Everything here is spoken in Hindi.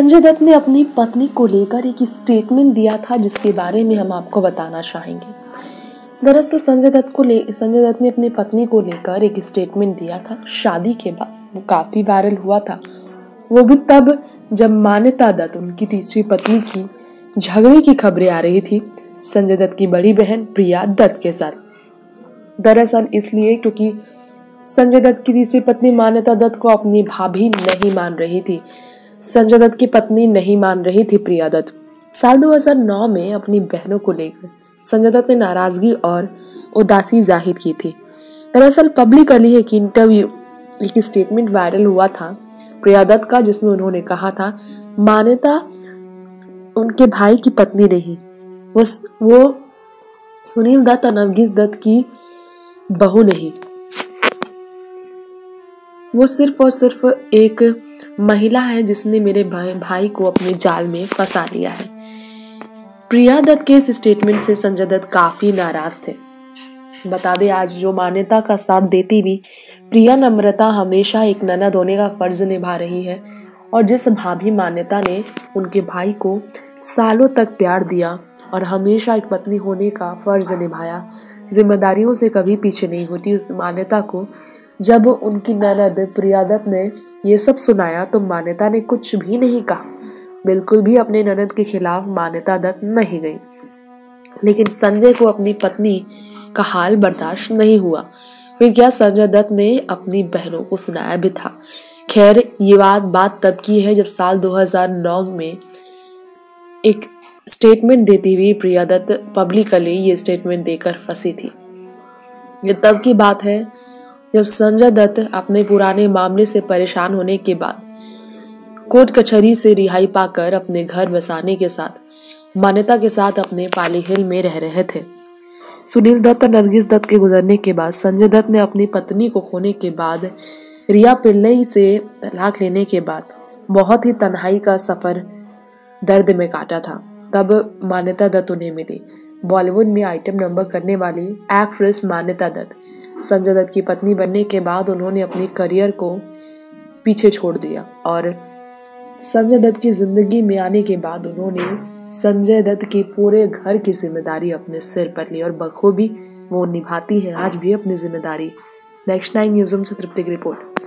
संजय दत्त ने अपनी पत्नी को लेकर एक स्टेटमेंट दिया था जिसके बारे में हम आपको बताना चाहेंगे। दरअसल संजय दत्त ने अपनी पत्नी को लेकर एक स्टेटमेंट दिया था शादी के बाद। वो काफी वायरल हुआ था, वो भी तब जब मान्यता दत्त उनकी तीसरी पत्नी की झगड़े की खबरें आ रही थी संजय दत्त की बड़ी बहन प्रिया दत्त के साथ। दरअसल इसलिए क्योंकि संजय दत्त की तीसरी पत्नी मान्यता दत्त को अपनी भाभी नहीं मान रही थी। संजय दत्त की पत्नी नहीं मान रही थी प्रिया दत्त। साल 2009 में अपनी बहनों को लेकर संजय दत्त ने नाराजगी और उदासी जाहिर की थी। दरअसल पब्लिकली एक स्टेटमेंट वायरल हुआ था प्रिया दत्त का, जिसमें उन्होंने कहा था मान्यता उनके भाई की पत्नी नहीं, वो सुनील दत्त और नरगिस दत्त की बहू नहीं, वो सिर्फ और सिर्फ एक महिला है जिसने मेरे भाई को अपने जाल में फंसा लिया है। प्रिया दत्त के इस स्टेटमेंट से संजय दत्त काफी नाराज थे। बता दें, आज जो मान्यता का साथ देती हुई प्रिया नम्रता हमेशा एक ननद होने का फर्ज निभा रही है, और जिस भाभी मान्यता ने उनके भाई को सालों तक प्यार दिया और हमेशा एक पत्नी होने का फर्ज निभाया, जिम्मेदारियों से कभी पीछे नहीं होती, उस मान्यता को जब उनकी ननद प्रिया दत्त ने ये सब सुनाया तो मान्यता ने कुछ भी नहीं कहा, बिल्कुल भी अपने ननद के खिलाफ मान्यता दत्त नहीं गई। लेकिन संजय को अपनी पत्नी का हाल बर्दाश्त नहीं हुआ, फिर क्या संजय दत्त ने अपनी बहनों को सुनाया भी था। खैर, ये बात तब की है जब साल 2009 में एक स्टेटमेंट देती हुई प्रिया दत्त पब्लिकली ये स्टेटमेंट देकर फंसी थी। ये तब की बात है जब संजय दत्त अपने पुराने मामले से परेशान होने के बाद कोर्ट कचहरी से रिहाई पाकर अपने घर बसाने के साथ मान्यता के साथ अपने पाली हिल में रह रहे थे। सुनील दत्त और नरगिस दत्त के गुजरने के बाद संजय दत्त ने अपनी पत्नी को खोने के बाद रिया पिल्लई से तलाक लेने के बाद बहुत ही तन्हाई का सफर दर्द में काटा था। तब मान्यता दत्त उन्हें मिली। बॉलीवुड में आइटम नंबर करने वाली एक्ट्रेस मान्यता दत्त संजय दत्त की पत्नी बनने के बाद उन्होंने अपनी करियर को पीछे छोड़ दिया और संजय दत्त की जिंदगी में आने के बाद उन्होंने संजय दत्त की पूरे घर की जिम्मेदारी अपने सिर पर ली और बखूबी वो निभाती है आज भी अपनी जिम्मेदारी। नेक्स्ट 9 न्यूज़ से तृप्ति की रिपोर्ट।